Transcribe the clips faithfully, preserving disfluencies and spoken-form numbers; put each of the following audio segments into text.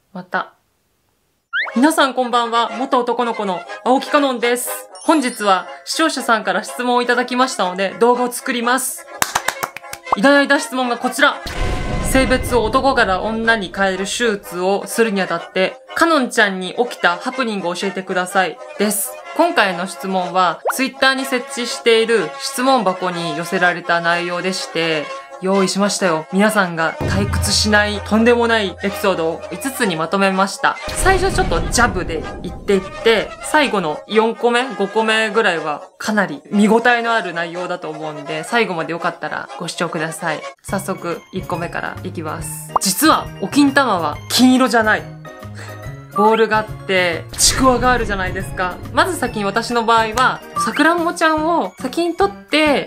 また。皆さんこんばんは。元男の子の青木かのんです。本日は視聴者さんから質問をいただきましたので動画を作ります。いただいた質問がこちら。性別を男から女に変える手術をするにあたって、かのんちゃんに起きたハプニングを教えてください。です。今回の質問は、ツイッターに設置している質問箱に寄せられた内容でして、用意しましたよ。皆さんが退屈しないとんでもないエピソードをいつつにまとめました。最初ちょっとジャブで言っていって、最後のよんこめ、ごこめぐらいはかなり見応えのある内容だと思うんで、最後までよかったらご視聴ください。早速いっこめからいきます。実はお金玉は金色じゃない。ボールがあって、ちくわがあるじゃないですか。まず先に私の場合は、さくらんぼちゃんを先に取って、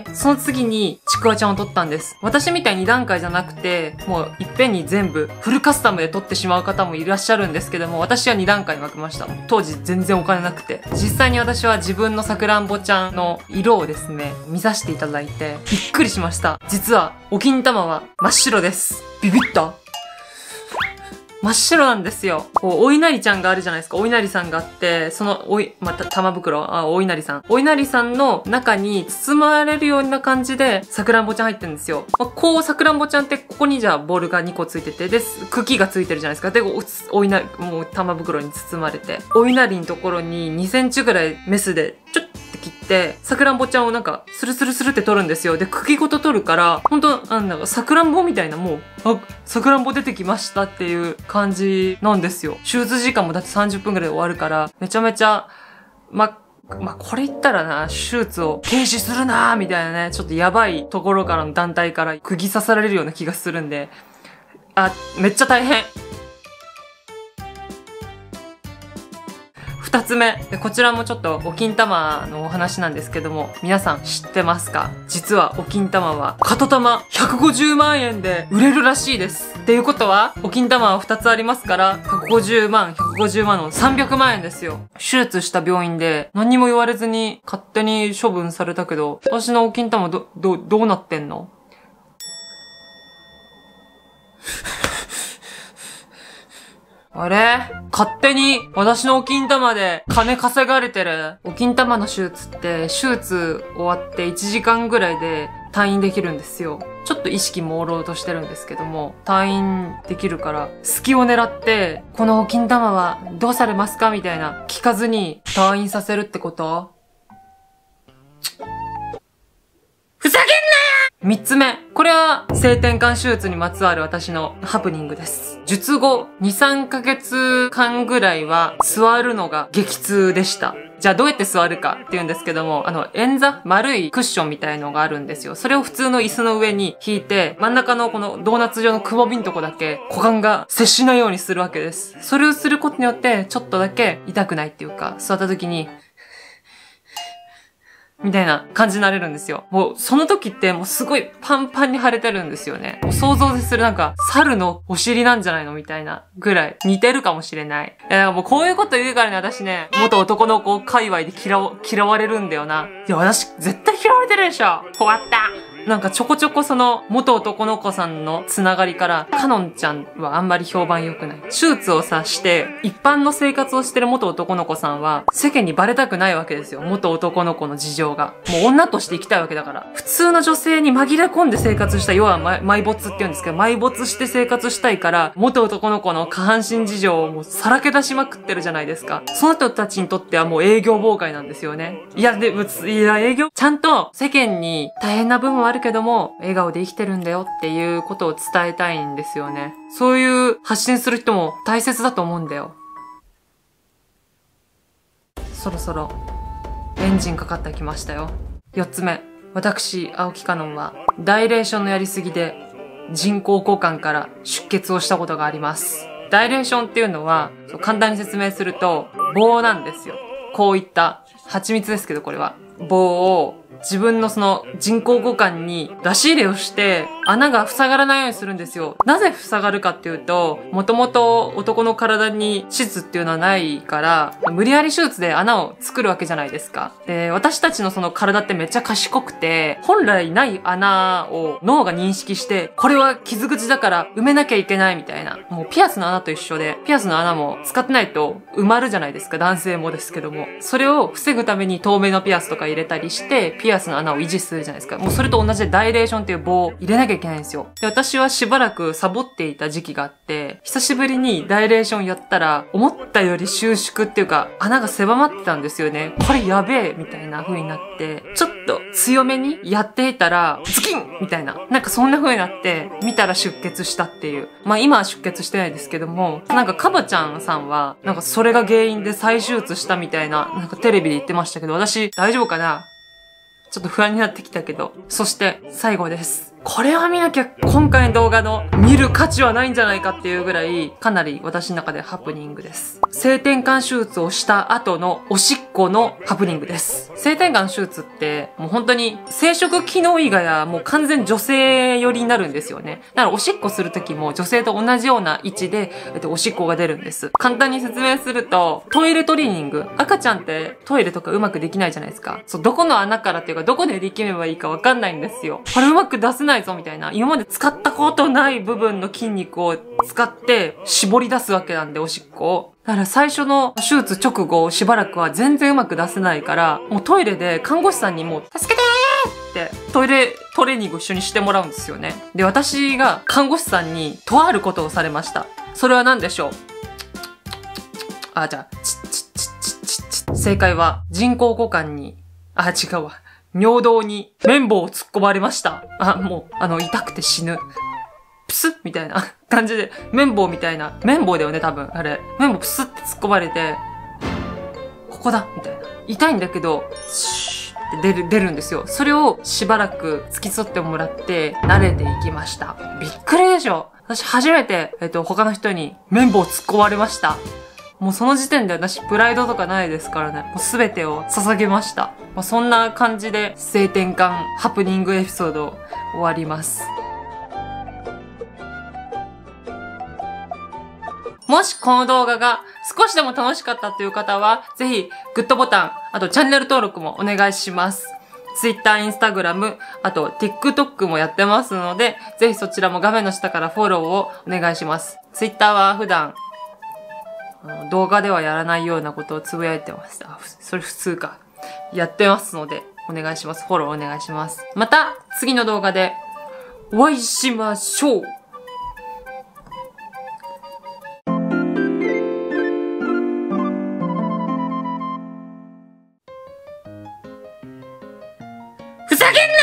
その次にちくわちゃんを取ったんです。私みたいにに段階じゃなくて、もういっぺんに全部フルカスタムで取ってしまう方もいらっしゃるんですけども、私はに段階に分けました。当時全然お金なくて。実際に私は自分のさくらんぼちゃんの色をですね、見させていただいて、びっくりしました。実は、お金玉は真っ白です。ビビった？真っ白なんですよ。こう、お稲荷ちゃんがあるじゃないですか。お稲荷さんがあって、その、おい、また、玉袋、あ、お稲荷さん。お稲荷さんの中に包まれるような感じで、さくらんぼちゃん入ってるんですよ。まあ、こう、さくらんぼちゃんって、ここにじゃあ、ボールがにこついてて、で、茎がついてるじゃないですか。で、お、お稲荷、もう、玉袋に包まれて、お稲荷のところににセンチぐらいメスで、ちょっ切って、さくらんぼちゃんをなんか、スルスルスルって取るんですよ。で、茎ごと取るから、ほんと、なんだか、さくらんぼみたいな、もう、あ、さくらんぼ出てきましたっていう感じなんですよ。手術時間もだってさんじゅっぷんぐらいで終わるから、めちゃめちゃ、ま、ま、これ言ったらな、手術を停止するなーみたいなね、ちょっとやばいところからの団体から釘刺されるような気がするんで、あ、めっちゃ大変。二つ目。こちらもちょっとお金玉のお話なんですけども、皆さん知ってますか？実はお金玉は、片玉ひゃくごじゅうまんえんで売れるらしいです。っていうことは、お金玉は二つありますから、ひゃくごじゅうまん、ひゃくごじゅうまんのさんびゃくまんえんですよ。手術した病院で何にも言われずに勝手に処分されたけど、私のお金玉ど、ど、どうなってんの？あれ？勝手に私のお金玉で金稼がれてる。お金玉の手術って、手術終わっていちじかんぐらいで退院できるんですよ。ちょっと意識朦朧としてるんですけども、退院できるから、隙を狙って、このお金玉はどうされますかみたいな聞かずに退院させるってこと？ふざけんなよ！三つ目。これは性転換手術にまつわる私のハプニングです。術後に、さんかげつかんぐらいは座るのが激痛でした。じゃあどうやって座るかって言うんですけども、あの、円座、丸いクッションみたいのがあるんですよ。それを普通の椅子の上に引いて、真ん中のこのドーナツ状のくぼみのとこだけ股間が接しないようにするわけです。それをすることによって、ちょっとだけ痛くないっていうか、座った時に、みたいな感じになれるんですよ。もう、その時ってもうすごいパンパンに腫れてるんですよね。もう想像でするなんか、猿のお尻なんじゃないのみたいなぐらい似てるかもしれない。いや、だからもうこういうこと言うからね、私ね、元男の子界隈で嫌わ、嫌われるんだよな。いや、私絶対嫌われてるでしょ。終わった。なんかちょこちょこその元男の子さんのつながりから、かのんちゃんはあんまり評判良くない。手術をさして、一般の生活をしてる元男の子さんは、世間にバレたくないわけですよ。元男の子の事情が。もう女として生きたいわけだから。普通の女性に紛れ込んで生活した、要は埋没って言うんですけど、埋没して生活したいから、元男の子の下半身事情をもうさらけ出しまくってるじゃないですか。その人たちにとってはもう営業妨害なんですよね。いや、で、いや、営業、ちゃんと世間に大変な部分はあるけども、笑顔で生きてるんだよっていうことを伝えたいんですよね。そういう発信する人も大切だと思うんだよ。そろそろ、エンジンかかってきましたよ。四つ目。私、青木かのんは、ダイレーションのやりすぎで、人工交換から出血をしたことがあります。ダイレーションっていうのは、簡単に説明すると、棒なんですよ。こういった、蜂蜜ですけどこれは。棒を自分のその人工互換に出し入れをして穴が塞がらないようにするんですよ。なぜ塞がるかっていうと、もともと男の体に手術っていうのはないから、無理やり手術で穴を作るわけじゃないですか。で、私たちのその体ってめっちゃ賢くて、本来ない穴を脳が認識して、これは傷口だから埋めなきゃいけないみたいな。もうピアスの穴と一緒で、ピアスの穴も使ってないと埋まるじゃないですか。男性もですけども。それを防ぐために透明のピアスとか入れたりして、ピアスの穴を維持するじゃないですか。もうそれと同じでダイレーションっていう棒を入れなきゃいけないんですよ。で、私はしばらくサボっていた時期があって、久しぶりにダイレーションやったら、思ったより収縮っていうか、穴が狭まってたんですよね。これやべえみたいな風になって、ちょっと強めにやっていたら、ズキンみたいな。なんかそんな風になって、見たら出血したっていう。まあ今は出血してないですけども、なんかカバちゃんさんは、なんかそれが原因で再手術したみたいな、なんかテレビで言ってましたけど、私大丈夫かな？ちょっと不安になってきたけど。そして最後です。これは見なきゃ今回の動画の見る価値はないんじゃないかっていうぐらい、かなり私の中でハプニングです。性転換手術をした後のおしっこのハプニングです。性転換手術ってもう本当に生殖機能以外はもう完全女性寄りになるんですよね。だからおしっこするときも女性と同じような位置で、えっと、おしっこが出るんです。簡単に説明すると、トイレトレーニング。赤ちゃんってトイレとかうまくできないじゃないですか。そう、どこの穴からっていうかどこで力めばいいかわかんないんですよ。これうまく出せないぞみたいな。今まで使ったことない部分の筋肉を使って絞り出すわけなんで、おしっこを。だから最初の手術直後しばらくは全然うまく出せないから、もうトイレで看護師さんにもう助けてーってトイレトレーニング一緒にしてもらうんですよね。で、私が看護師さんにとあることをされました。それは何でしょう？あ、じゃあ、チッチッチッチッチッチッ。正解は人工股間に、あ、違うわ。尿道に綿棒を突っ込まれました。あ、もう、あの、痛くて死ぬ。プスッみたいな感じで、綿棒みたいな、綿棒だよね、多分、あれ。綿棒プスッって突っ込まれて、ここだみたいな。痛いんだけど、シューって出る、出るんですよ。それをしばらく付き添ってもらって、慣れていきました。びっくりでしょ。私初めて、えっと、他の人に綿棒突っ込まれました。もうその時点で私プライドとかないですからね。もうすべてを捧げました。まあ、そんな感じで性転換ハプニングエピソード終わります。もしこの動画が少しでも楽しかったという方は、ぜひグッドボタン、あとチャンネル登録もお願いします。Twitter、Instagram、あと TikTok もやってますので、ぜひそちらも画面の下からフォローをお願いします。Twitter は普段、動画ではやらないようなことをつぶやいてます。あ、それ普通か。やってますので、お願いします。フォローお願いします。また、次の動画でお会いしましょう。ふざけんなよ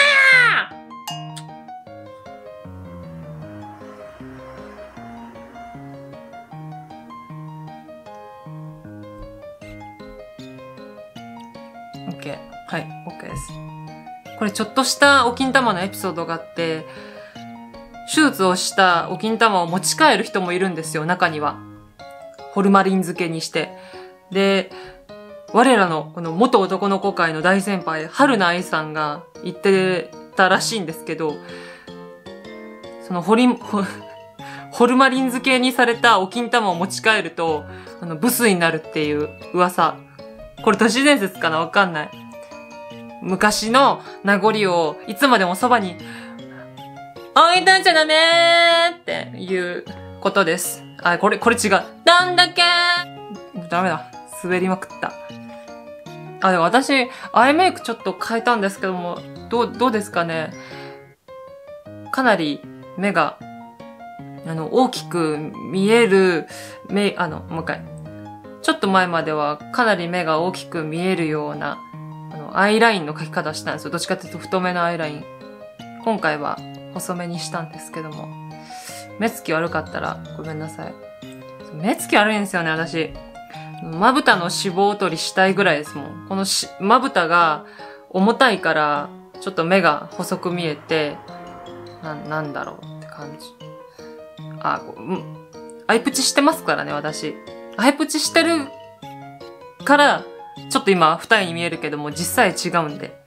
ー！ OK。はい、OK です。これちょっとしたお金玉のエピソードがあって、手術をしたお金玉を持ち帰る人もいるんですよ、中には。ホルマリン漬けにして。で、我らのこの元男の子会の大先輩、春菜愛さんが言ってたらしいんですけど、そのホリ、ホ、ホルマリン漬けにされたお金玉を持ち帰ると、あの、ブスになるっていう噂。これ都市伝説かな？わかんない。昔の名残をいつまでもそばに置いといちゃダメーっていうことです。あ、これ、これ違う。なんだっけーダメだ。滑りまくった。あ、でも私、アイメイクちょっと変えたんですけども、どう、どうですかね。かなり目が、あの、大きく見える、目、あの、もう一回。ちょっと前まではかなり目が大きく見えるような、あの、アイラインの描き方したんですよ。どっちかっていうと太めのアイライン。今回は細めにしたんですけども。目つき悪かったらごめんなさい。目つき悪いんですよね、私。まぶたの脂肪取りしたいぐらいですもん。このし、まぶたが重たいから、ちょっと目が細く見えて、な、なんだろうって感じ。あ、うん。アイプチしてますからね、私。アイプチしてるから、ちょっと今二重に見えるけども、実際違うんで。